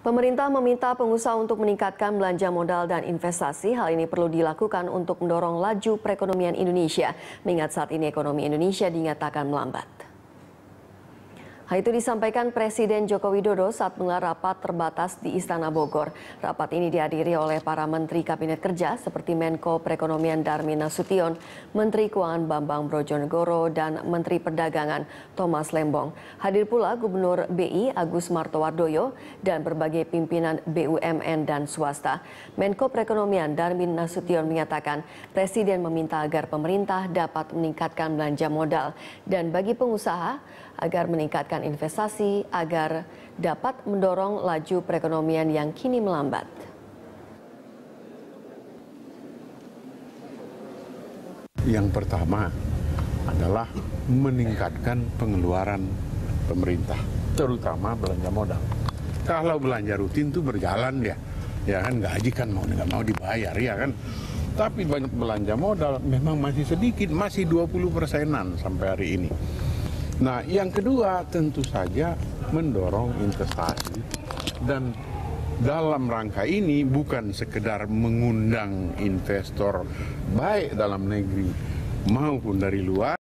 Pemerintah meminta pengusaha untuk meningkatkan belanja modal dan investasi. Hal ini perlu dilakukan untuk mendorong laju perekonomian Indonesia, mengingat saat ini ekonomi Indonesia dinyatakan melambat. Hal itu disampaikan Presiden Joko Widodo saat menggelar rapat terbatas di Istana Bogor. Rapat ini dihadiri oleh para Menteri Kabinet Kerja seperti Menko Perekonomian Darmin Nasution, Menteri Keuangan Bambang Brojonegoro, dan Menteri Perdagangan Thomas Lembong. Hadir pula Gubernur BI Agus Martowardoyo dan berbagai pimpinan BUMN dan swasta. Menko Perekonomian Darmin Nasution menyatakan Presiden meminta agar pemerintah dapat meningkatkan belanja modal dan bagi pengusaha agar meningkatkan investasi agar dapat mendorong laju perekonomian yang kini melambat. Yang pertama adalah meningkatkan pengeluaran pemerintah, terutama belanja modal. Kalau belanja rutin itu berjalan ya kan gaji kan mau nggak mau dibayar ya kan. Tapi banyak belanja modal memang masih sedikit, masih 20%-an sampai hari ini. Nah, yang kedua tentu saja mendorong investasi dan dalam rangka ini bukan sekedar mengundang investor baik dalam negeri maupun dari luar.